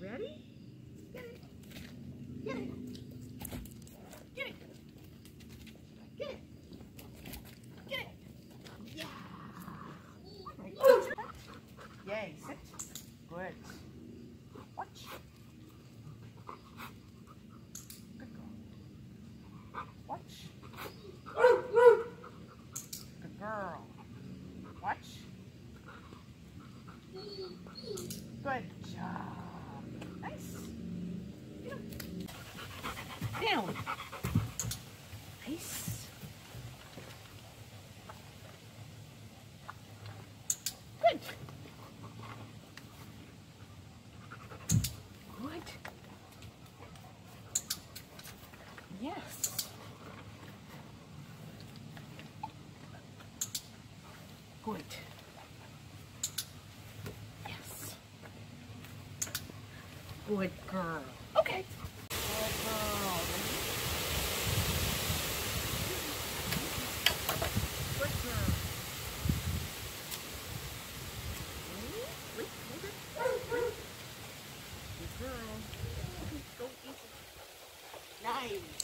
ready? Get it. Get it. Get it. Get it. Get it. Yeah. Yay, sit. Good. Watch. Good girl. Watch. Good girl. Watch. Good job. Nice. Down. Nice. Good. Good. Yes. Good. Yes. Good girl. Okay. Good girl. Good girl. Wait, hold it. Good girl. Go easy. Nice.